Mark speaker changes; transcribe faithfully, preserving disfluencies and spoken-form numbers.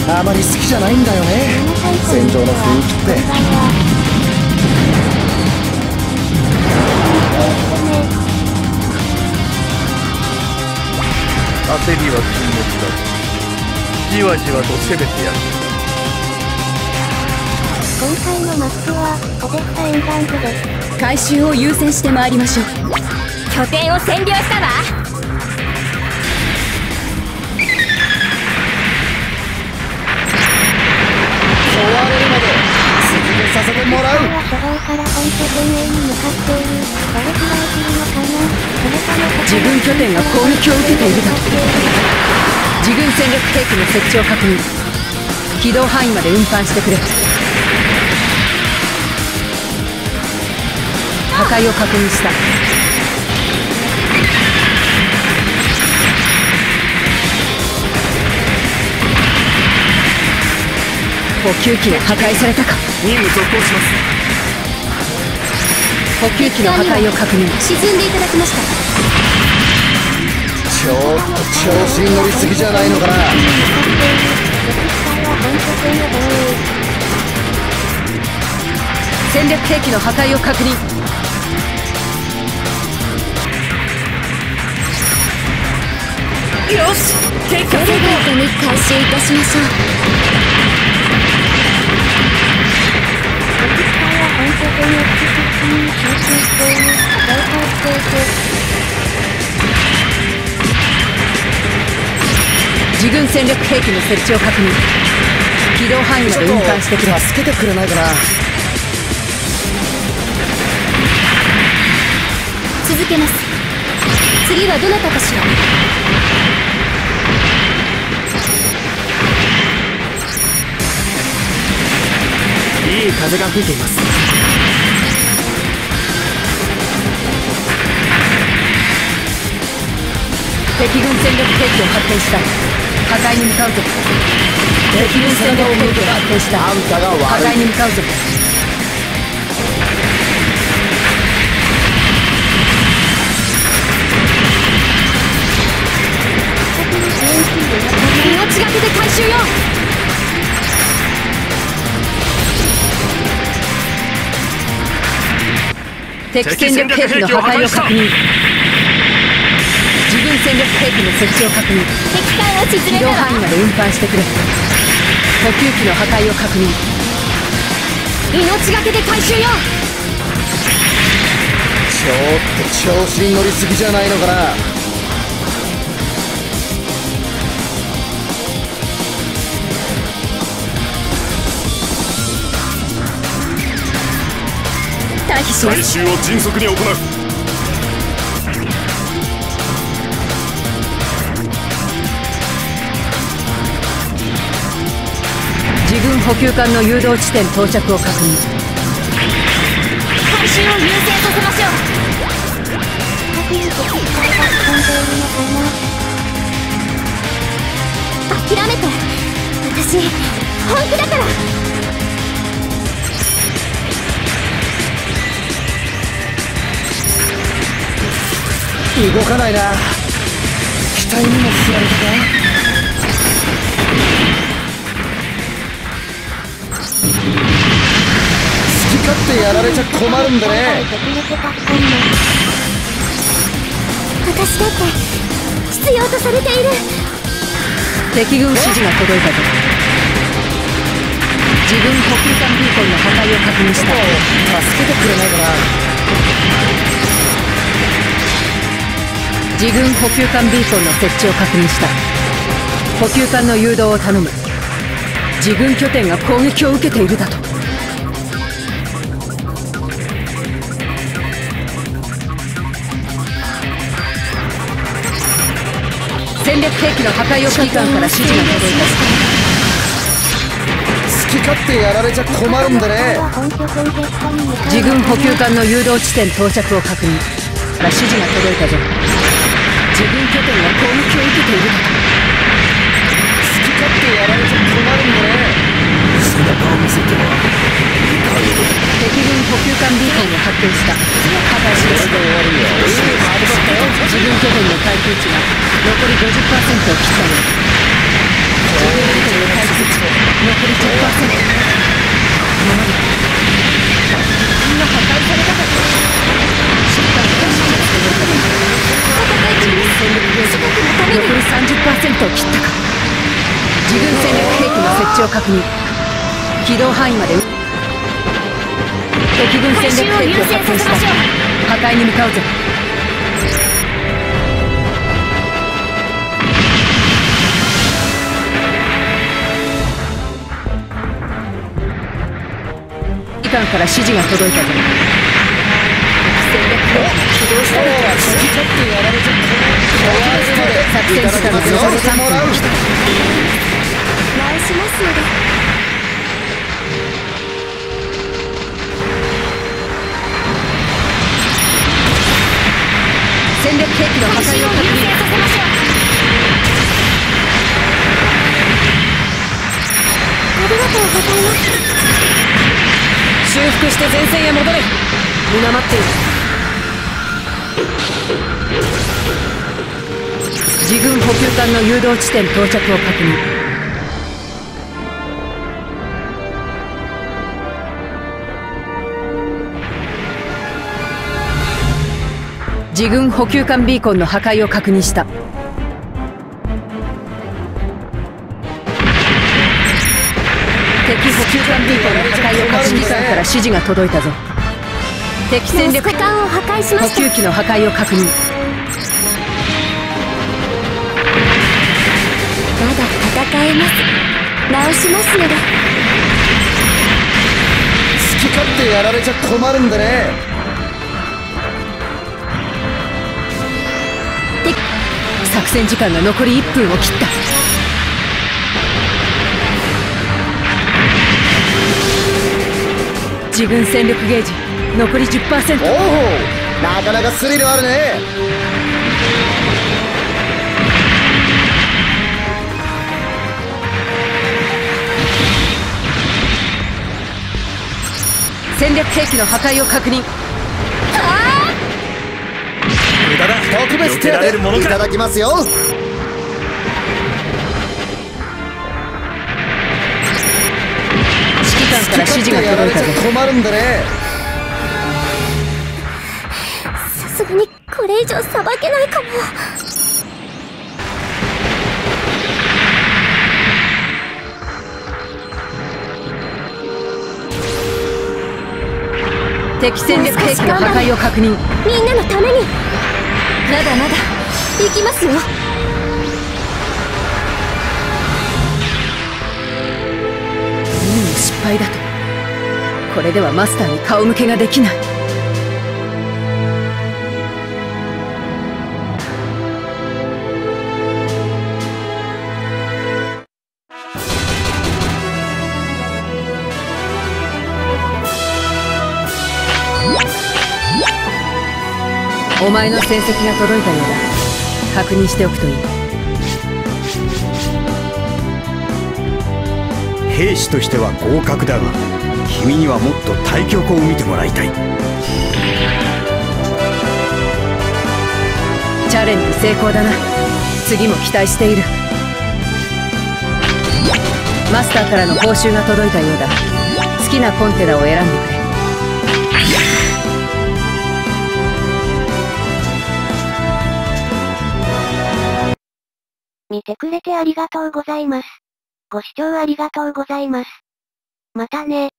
Speaker 1: あまり好きじゃないんだよね、戦場の雰囲気って。
Speaker 2: 焦りは禁物だ。じわじわと攻めてやる。
Speaker 3: 今回のマップはオデッサ沿岸部です。
Speaker 4: 回収を優先してまいりましょう。
Speaker 5: 拠点を占領したわ。
Speaker 1: 終われるまで続けさせてもらう。
Speaker 3: は初動から本拠点へに向かっている。どれくらい来るのかな。それとも
Speaker 4: 自軍拠点が攻撃を受けているだと。自軍戦略兵器の設置を確認。軌道範囲まで運搬してくれ。破壊を確認した。補給機が破壊されたか。
Speaker 2: 任務続行します。
Speaker 4: 補給機の破壊を確認。
Speaker 5: 沈んでいただきました。
Speaker 1: ちょっと調子に乗りすぎじゃないのかな。
Speaker 4: 戦略兵器の破壊を確認。
Speaker 5: よし、結果エレガントに回収いたしましょう。
Speaker 4: 自軍戦略兵器の設置を確認。軌道範囲まで運搬してくれ。
Speaker 1: 助けてくれないかな。
Speaker 5: 続けます。次はどなたかしら。
Speaker 2: いい風が吹いています。
Speaker 4: 敵軍戦略兵器を発見した。破壊に向かうぞ。敵軍戦略兵器を発見した。
Speaker 1: あんたが悪い。
Speaker 4: 破壊に向かうぞ。
Speaker 5: 命がけで回収よ。
Speaker 4: 敵戦略兵器の破壊を確認。自軍戦略兵器の設置を確認。
Speaker 5: 敵艦を沈
Speaker 4: 軌
Speaker 5: めたわ。
Speaker 4: 道範囲まで運搬してくれ。補給機の破壊を確認。
Speaker 5: 命がけで回収よ。
Speaker 1: ちょっと調子に乗りすぎじゃないのかな。
Speaker 5: 退避します。
Speaker 2: 回収を迅速に行う。
Speaker 4: 自軍補給艦の誘導地点到着を確認。
Speaker 5: 回収を優先させましょう。
Speaker 3: 近くに敵機体が飛んでいるのかな。
Speaker 5: 諦めて。私本気だから。
Speaker 1: 動かないな。機体にも振られたか。好き勝手やられちゃ困るんでね。
Speaker 5: 私だって必要とされている。
Speaker 4: 敵軍指示が届いたぞ。自軍補給艦ビーコンの破壊を確認した。
Speaker 1: 助けてくれないかな。
Speaker 4: 自軍補給艦ビーコンの設置を確認した。補給艦の誘導を頼む。自軍拠点が攻撃を受けているだと。戦略兵器の破壊を指揮官から指示が届いた。
Speaker 1: 好き勝手やられちゃ困るんでね。
Speaker 4: 自軍補給艦の誘導地点到着を確認。から指示が届いたぞ。自軍拠点が攻撃を受けているだと。
Speaker 1: 好き勝手やられちゃ困るんでね。背中を見せては
Speaker 4: 敵軍補給艦ビーコンを発見した。破壊しました。自軍拠点の耐久値が残り ごじゅっパーセント を切ったよ。自軍拠点の耐久値置を確認。軌道範囲まで敵軍戦略兵器を発見した。破壊に向かうぜ。機関から指示が届いたぞ。戦略兵器が起動したのとは
Speaker 1: 好き勝手やられちゃった。
Speaker 4: 作戦時間が残りさんぷんを切った。
Speaker 5: 直しますので。
Speaker 4: 戦略兵器の破壊を確認。
Speaker 5: ありがとうございます。
Speaker 4: 修復して前線へ戻れ。皆待っている。自軍補給艦の誘導地点到着を確認。自軍補給艦ビーコンの破壊を確認した。敵補給艦ビーコンの破壊を確認。機関から指示が届いたぞ。敵戦略
Speaker 5: モスク艦を破壊しま
Speaker 4: 補
Speaker 5: した。
Speaker 4: 給機の破壊を確認。
Speaker 5: まだ戦えます。直しますので。
Speaker 1: 好き勝手やられちゃ困るんでね。
Speaker 4: 作戦時間が残りいっぷんを切った。自軍戦力ゲージ残り じゅっパーセント。
Speaker 1: おお、なかなかスリルあるね。
Speaker 4: 戦略兵器の破壊を確認。
Speaker 2: 無駄だ。
Speaker 1: 特別手
Speaker 2: 避けられるものか。
Speaker 1: 当いただきますよ。
Speaker 4: 指揮官から指示が届いたぞ。
Speaker 1: 困るんでね。
Speaker 5: さすがにこれ以上さばけないかも。
Speaker 4: 敵戦略兵器の破壊を確認。
Speaker 5: みんなのために。まだまだ行きますよ。
Speaker 4: 任務失敗だと。これではマスターに顔向けができない。お前の戦績が届いたようだ。確認しておくといい。
Speaker 6: 兵士としては合格だが、君にはもっと対局を見てもらいたい。
Speaker 4: チャレンジ成功だな。次も期待している。マスターからの報酬が届いたようだ。好きなコンテナを選んでくれ。
Speaker 3: 見てくれてありがとうございます。ご視聴ありがとうございます。またね。